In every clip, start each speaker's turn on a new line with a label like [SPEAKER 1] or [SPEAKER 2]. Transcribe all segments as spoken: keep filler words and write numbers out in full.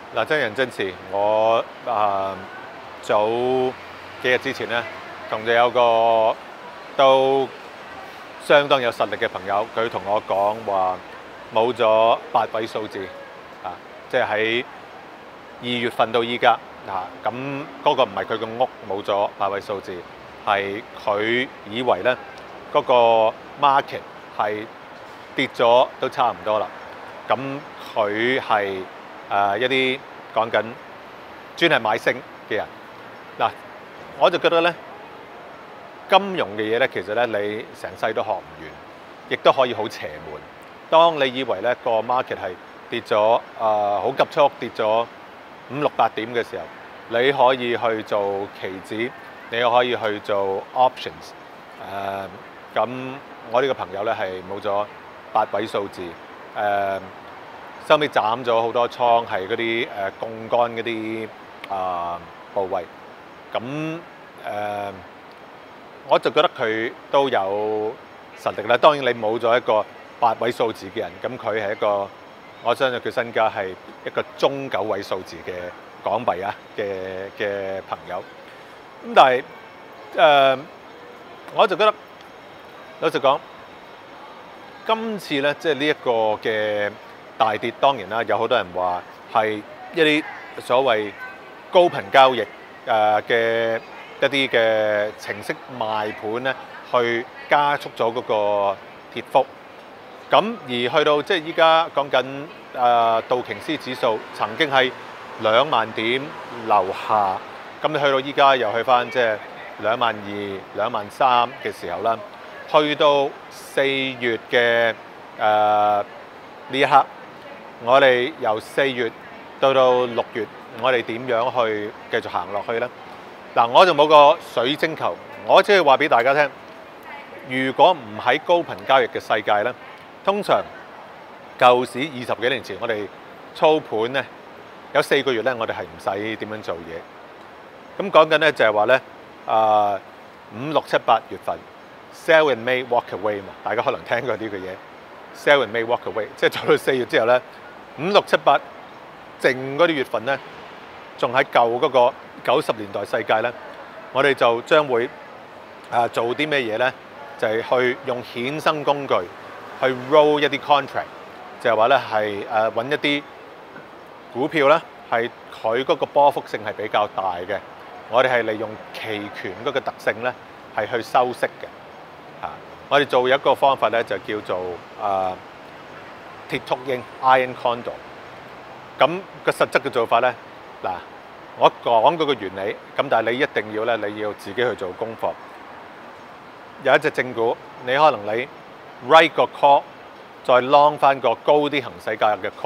[SPEAKER 1] 嗱，真人真事，我啊早幾日之前咧，同就有個都相當有實力嘅朋友，佢同我講話冇咗八位數字啊，即係喺二月份到依家啊，咁嗰個唔係佢個屋冇咗八位數字，係佢以為咧嗰個 market 係跌咗都差唔多啦，咁佢係。誒、呃、一啲講緊專係買升嘅人，嗱，我就覺得咧，金融嘅嘢咧，其實咧你成世都學唔完，亦都可以好邪門。當你以為咧個 market 係跌咗誒好急速跌咗五六百點嘅時候，你可以去做期指，你又可以去做 options、呃。誒咁，我呢個朋友咧係冇咗八位數字誒。呃收尾斬咗好多倉，係嗰啲誒槓桿嗰啲啊部位。咁誒、呃，我就覺得佢都有實力啦。當然你冇咗一個八位數字嘅人，咁佢係一個，我相信佢身家係一個中九位數字嘅港幣啊嘅嘅朋友。咁但係誒、呃，我就覺得老實講，今次咧即係呢一個嘅大跌，當然啦，有好多人話係一啲所謂高頻交易誒嘅一啲嘅程式賣盤咧，去加速咗嗰個跌幅。咁而去到即係依家講緊誒道瓊斯指數曾經係兩萬點樓下，咁你去到依家又去翻即係兩萬二、兩萬三嘅時候啦，去到四月嘅誒呢一刻。我哋由四月到到六月，我哋點樣去繼續行落去呢？嗱，我就冇個水晶球，我只係話俾大家聽，如果唔喺高頻交易嘅世界呢，通常舊時二十幾年前，我哋操盤呢，有四個月呢，我哋係唔使點樣做嘢。咁講緊呢，就係話呢，啊五六七八月份 sell in May walk away 嘛，大家可能聽過呢個嘢 sell in May walk away， 即係做到四月之後呢。五六七八剩嗰啲月份咧，仲喺舊嗰個九十年代世界咧，我哋就將會啊做啲咩嘢咧？就係去用衍生工具去 roll 一啲 contract， 就係話咧係誒揾一啲股票咧，係佢嗰個波幅性係比較大嘅，我哋係利用期權嗰個特性咧，係去收息嘅。嚇，我哋做一個方法咧，就叫做啊。鐵禿鷹 Iron Condor， 咁個實質嘅做法咧，嗱，我講嗰個原理，咁但係你一定要咧，你要自己去做功課。有一隻正股，你可能你 write 個 call， 再 long 翻個高啲行使價嘅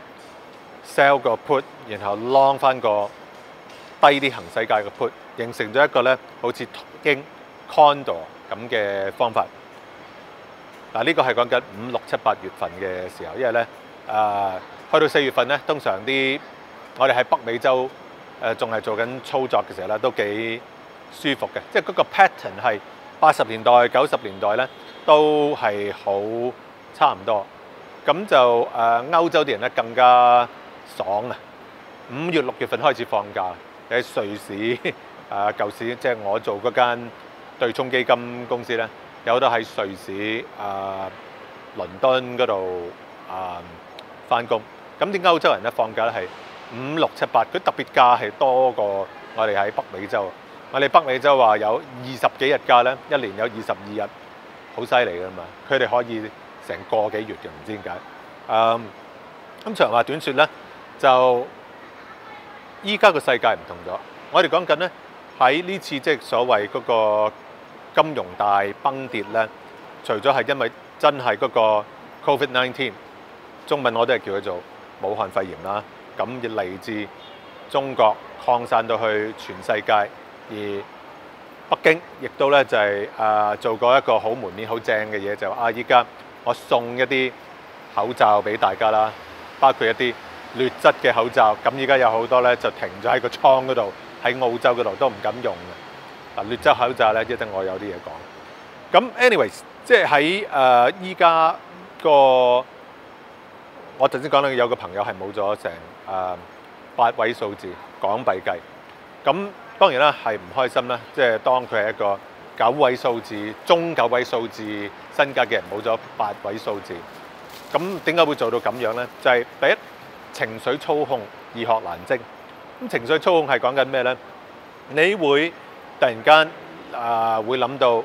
[SPEAKER 1] call，sell 個 put， 然後 long 翻個低啲行使價嘅 put， 形成咗一個咧好似禿鷹 Condor 咁嘅方法。嗱，呢個係講緊五六七八月份嘅時候，因為咧，誒、呃、去到四月份咧，通常啲我哋喺北美洲誒仲係做緊操作嘅時候咧，都幾舒服嘅，即係嗰個 pattern 係八十年代、九十年代咧都係好差唔多。咁就誒、呃、歐洲啲人咧更加爽啊！五月六月份開始放假，喺瑞士誒舊時即係我做嗰間對沖基金公司咧。有好多喺瑞士、啊、呃、倫敦嗰度啊翻工，咁點解歐洲人咧放假咧係五六七八？佢特別假係多過我哋喺北美洲。我哋北美洲話有二十幾日假咧，一年有二十二日，好犀利噶嘛！佢哋可以成個幾月嘅，唔知點解。誒咁長話短説咧，就依家個世界唔同咗。我哋講緊咧喺呢次即係所謂嗰個金融大崩跌咧，除咗係因為真係嗰個 Covid 十九， 中文我都係叫佢做武漢肺炎啦。咁亦嚟自中國擴散到去全世界，而北京亦都咧就係誒做過一個好門面好正嘅嘢，就話啊依家我送一啲口罩俾大家啦，包括一啲劣質嘅口罩。咁依家有好多咧就停咗喺個倉嗰度，喺澳洲嗰度都唔敢用嘅。嗱，劣質口罩咧，一陣我有啲嘢講。咁 anyways， 即係喺誒依家個，我頭先講到有個朋友係冇咗成誒八位數字港幣計。咁當然啦，係唔開心啦，即係當佢係一個九位數字、中九位數字身家嘅人冇咗八位數字。咁點解會做到咁樣呢？就係、是、第一，情緒操控易學難精。咁情緒操控係講緊咩呢？你會突然間啊、呃、會諗到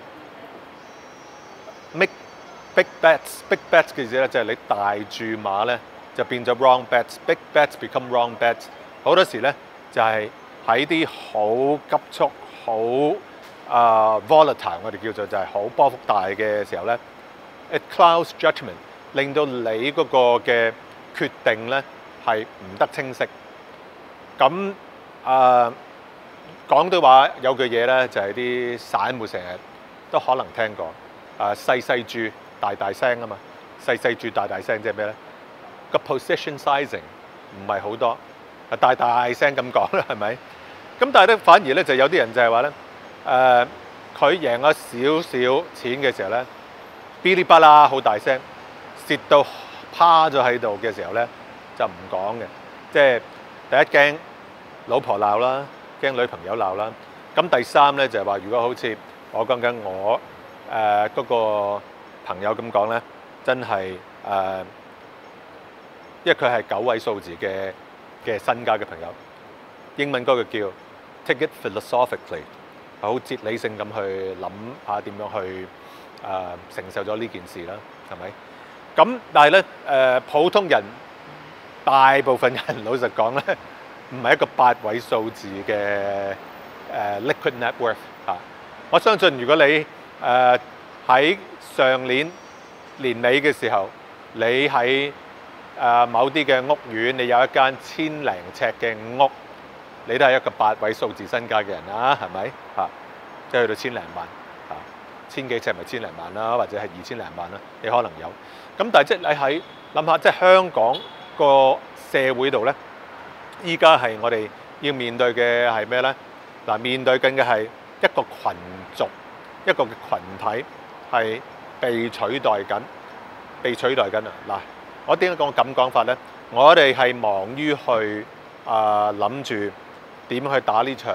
[SPEAKER 1] make big bets，big bets 嘅意思咧就係你大注碼咧就變咗 wrong bets，big bets become wrong bets。好多時咧就係喺啲好急速、好啊、呃、volatile， 我哋叫做就係好波幅大嘅時候咧 ，it clouds judgment， 令到你嗰個嘅決定咧係唔得清晰。咁啊講到話有句嘢咧，就係啲散戶成日都可能聽過啊，細細注大大聲啊嘛，細細注大大聲即係咩咧？個 position sizing 唔係好多，啊大大聲咁講啦，係咪？咁但係咧反而咧就有啲人就係話咧，誒佢贏咗少少錢嘅時候咧，噼哩啪啦好大聲，蝕到趴咗喺度嘅時候咧就唔講嘅，即係第一驚老婆鬧啦，驚女朋友鬧啦。咁第三咧就係話，如果好似我講緊我誒嗰個朋友咁講咧，真係誒，因為佢係九位數字嘅嘅身家嘅朋友，英文嗰個叫 take it philosophically， 係好哲理性咁去諗下點樣去誒承受咗呢件事啦，係咪？咁但係咧誒普通人大部分人老實講咧，唔係一個八位數字嘅誒 liquid net worth 嚇。我相信如果你誒喺上年年尾嘅時候，你喺誒某啲嘅屋苑，你有一間千零尺嘅屋，你都係一個八位數字身家嘅人啦，係咪嚇？即係去到千零萬嚇，千幾尺咪千零萬啦，或者係二千零萬啦，你可能有。咁但係即係你喺諗下，即係香港個社會度咧，依家係我哋要面對嘅係咩咧？嗱，面對緊嘅係一個群族，一個嘅羣體係被取代緊，被取代緊啊！嗱，我點解講咁講法咧？我哋係忙於去啊諗住點去打呢場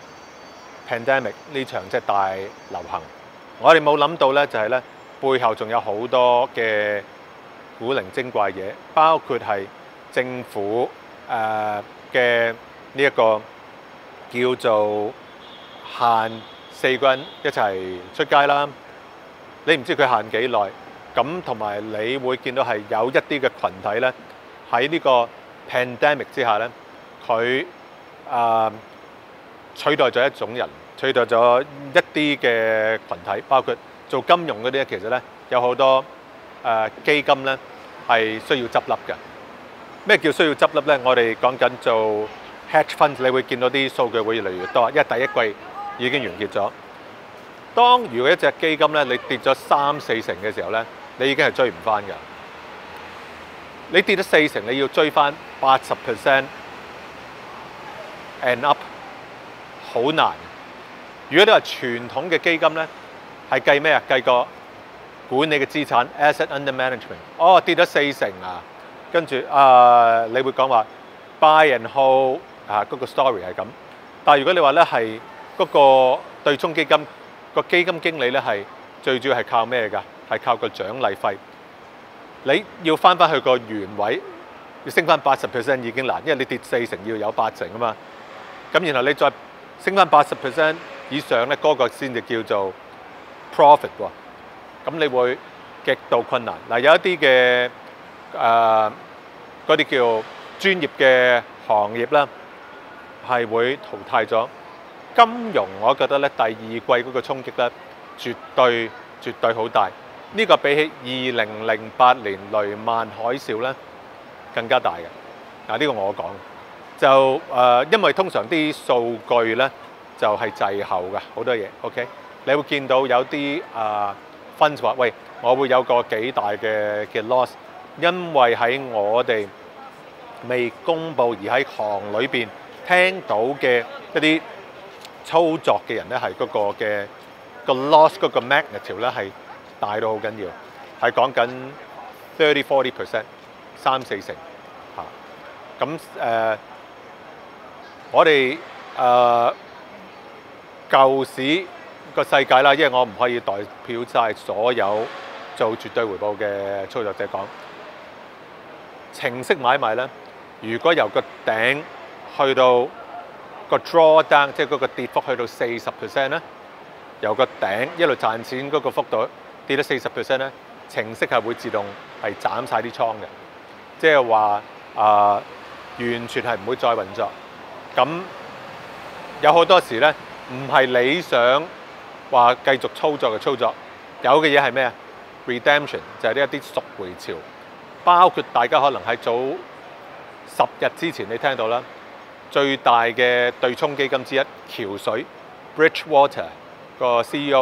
[SPEAKER 1] pandemic 呢場即係大流行，我哋冇諗到咧就係咧背後仲有好多嘅古靈精怪嘢，包括係政府誒嘅呢一個叫做限四個人一齊出街啦。你唔知佢限幾耐，咁同埋你會見到係有一啲嘅群體咧喺呢個 pandemic 之下咧，佢啊取代咗一種人，取代咗一啲嘅群體，包括做金融嗰啲咧，其實咧有好多誒基金咧係需要執笠嘅。咩叫需要執笠咧？我哋講緊做 hedge fund， 你會見到啲數據會越嚟越多，因為第一季已經完結咗。當如果一隻基金咧你跌咗三四成嘅時候咧，你已經係追唔翻㗎。你跌咗四成，你要追翻八十 percent and up， 好難。如果你話傳統嘅基金咧，係計咩啊？計個管理嘅資產 asset under management。哦，跌咗四成啊！跟住啊，你會講話 buy and hold 啊，嗰個 story 係咁。但係如果你話咧係嗰個對沖基金，個基金經理咧係最主要係靠咩㗎？係靠個獎勵費。你要翻翻去個原位，要升翻八十 percent 已經難，因為你跌四成要有八成啊嘛。咁然後你再升翻八十 percent 以上咧，嗰個先至叫做 profit 喎。咁你會極度困難。嗱，有一啲嘅誒嗰啲叫專業嘅行業啦，係會淘汰咗。金融我覺得咧第二季嗰個衝擊咧，絕對絕對好大。呢個比起二零零八年雷曼海嘯咧更加大嘅。嗱，呢個我講就誒，因為通常啲數據咧就係滯後嘅好多嘢。OK，你會見到有啲啊分話，喂，我會有個幾大嘅嘅 loss， 因為喺我哋未公佈而喺行裏邊聽到嘅一啲操作嘅人咧，係嗰個嘅個 loss 嗰個 magnitude 咧係大到好緊要，係講緊 thirty forty percent 三四成嚇。咁誒我哋誒舊時個世界啦，因為我唔可以代表晒所有做絕對回報嘅操作者講，程式買賣咧，如果由個頂去到個 drawdown， 即係嗰個跌幅去到四十 percent 咧，由個頂一路賺錢嗰個幅度跌到四十 percent 咧，程式係會自動係斬晒啲倉嘅，即係話啊完全係唔會再運作。咁有好多時咧，唔係你想話繼續操作嘅操作，有嘅嘢係咩啊 ？Redemption 就係呢一啲贖回潮，包括大家可能喺早十日之前你聽到啦，最大嘅對沖基金之一橋水 Bridgewater 個 C E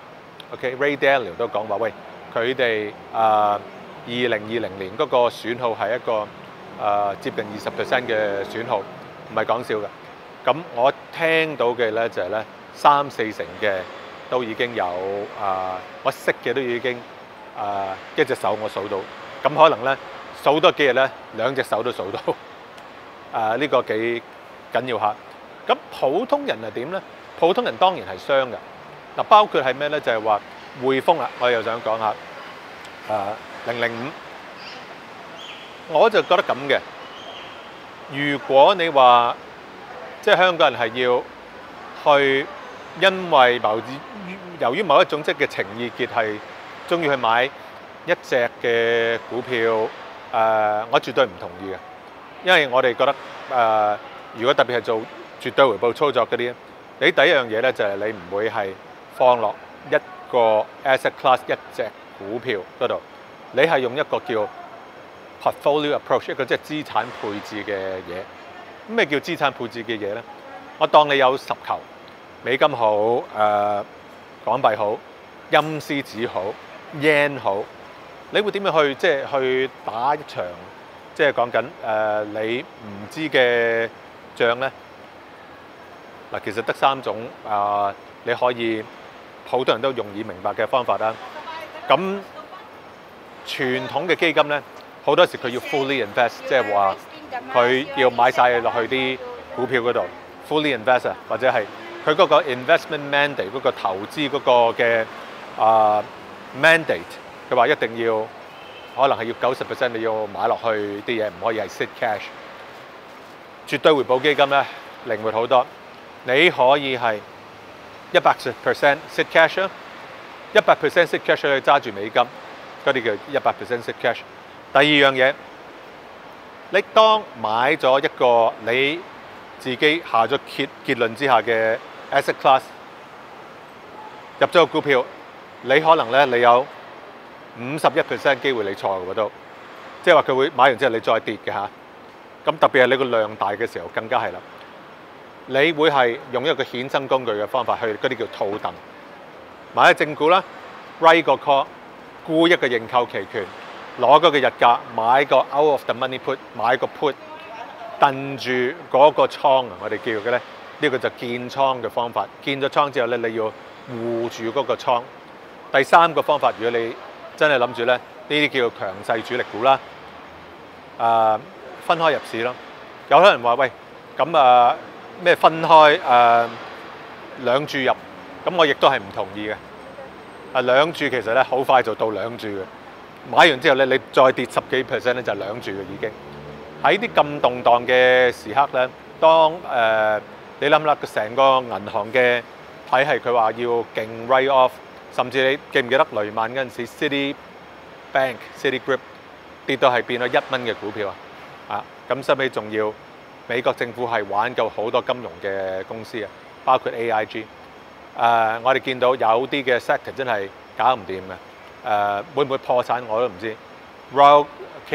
[SPEAKER 1] O，OK Ray Dalio 都講話，喂，佢哋啊二零二零年嗰個損耗係一個啊接近二十 percent 嘅損耗。唔係講笑㗎，咁我聽到嘅咧就係咧三四成嘅都已經有啊，我識嘅都已經啊一隻手我數到，咁可能咧數多幾日咧兩隻手都數到，啊呢個幾緊要下。咁普通人係點咧？普通人當然係傷㗎，嗱包括係咩咧？就係話匯豐啦，我又想講下啊零零五，我就覺得咁嘅。如果你話即係香港人係要去，因為某由於某一種即嘅情意結係中意去買一隻嘅股票，誒、呃，我絕對唔同意嘅，因為我哋覺得誒、呃，如果特別係做絕對回報操作嗰啲，你第一樣嘢咧就係你唔會係放落一個 asset class 一隻股票嗰度，你係用一個叫portfolio approach， 一個即係資產配置嘅嘢。咩叫資產配置嘅嘢咧？我當你有十球美金好，誒、呃、港幣好，陰絲紙好 yen 好，你會點樣去即係去打一場即係講緊誒你唔知嘅仗咧？嗱，其實得三種啊、呃，你可以好多人都容易明白嘅方法啦。咁傳統嘅基金咧，好多時佢要 fully invest， 即係話佢要買晒落去啲股票嗰度 fully invest 啊，或者係佢嗰個 investment mandate 嗰個投資嗰個嘅啊、呃、mandate， 佢話一定要可能係要九十 percent 你要買落去啲嘢，唔可以係 sit cash。絕對回報基金咧靈活好多，你可以係一百 percent sit cash 啊，一百 percent sit cash 去揸住美金，嗰啲叫一百 percent sit cash。第二樣嘢，你當買咗一個你自己下咗結結論之下嘅 asset class， 入咗個股票，你可能咧你有五十一 percent 機會你錯嘅都，即係話佢會買完之後你再跌嘅嚇。咁特別係你個量大嘅時候更加係啦，你會係用一個衍生工具嘅方法去嗰啲叫套戥，買隻正股啦 ，write 個 call， 沽一個認購期權。攞嗰個日價買個 out of the money put， 買個 put， 燉住嗰個倉啊，我哋叫嘅咧，呢、這個就建倉嘅方法。建咗倉之後咧，你要護住嗰個倉。第三個方法，如果你真係諗住咧，呢啲叫強勢主力股啦，誒、呃、分開入市咯。有可能話喂，咁啊咩分開誒、呃、兩注入，咁我亦都係唔同意嘅。啊兩注其實咧好快就到兩注嘅。買完之後咧，你再跌十幾 percent 咧，就兩注嘅已經。喺啲咁動盪嘅時刻咧，當誒、呃、你諗啦，成個銀行嘅體系佢話要勁 write off， 甚至你記唔記得雷曼嗰陣時 ，City Bank、City Group 跌到係變咗一蚊嘅股票啊！啊，咁收尾仲要美國政府係玩夠好多金融嘅公司啊，包括 A I G。誒、呃，我哋見到有啲嘅 sector 真係搞唔掂嘅。誒、uh, 會唔會破產我都唔知。Royal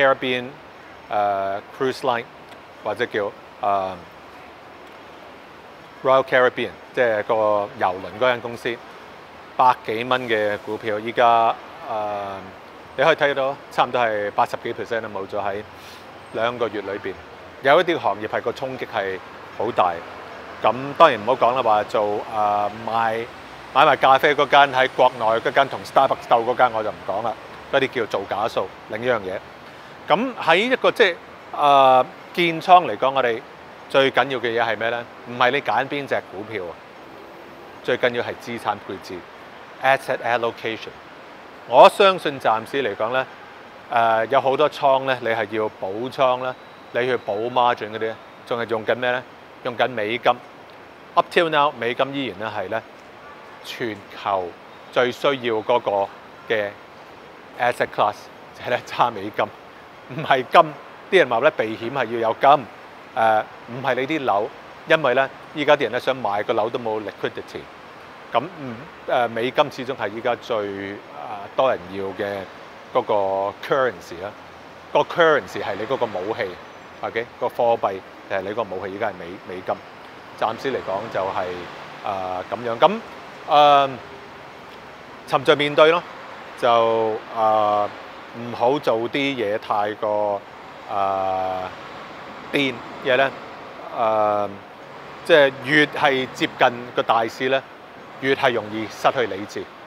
[SPEAKER 1] Caribbean、uh, Cruise Line 或者叫誒、uh, Royal Caribbean， 即係個郵輪嗰間公司，百幾蚊嘅股票，依家誒你可以睇到，差唔多係八十幾 percent 都冇咗喺兩個月裏邊。有一啲行業係個衝擊係好大。咁當然唔好講啦，話做誒、uh, 賣。買埋咖啡嗰間喺國內嗰間同 Starbucks 鬥嗰間我就唔講啦，嗰啲叫做假數，另一樣嘢。咁喺一個即係誒建倉嚟講，我哋最緊要嘅嘢係咩咧？唔係你揀邊隻股票啊，最緊要係資產配置 （asset allocation）。我相信暫時嚟講咧，誒、呃、有好多倉咧，你係要補倉啦，你去補 margin 嗰啲咧，仲係用緊咩咧？用緊美金。Up till now， 美金依然咧係咧全球最需要嗰個嘅 asset class， 就係咧揸美金，唔係金。啲人話咧避險係要有金，誒唔係你啲樓，因為咧依家啲人咧想買個樓都冇 liquidity。咁唔誒美金始終係依家最誒、呃、多人要嘅嗰個 currency 啦，個 currency 係你嗰個武器 ，OK 個貨幣係你個武器，依家係美美金。暫時嚟講就係誒咁樣，咁誒、呃、沉着面對咯，就誒唔好做啲嘢太過誒癲嘢咧，誒、呃、即係越係接近個大市咧，越係容易失去理智。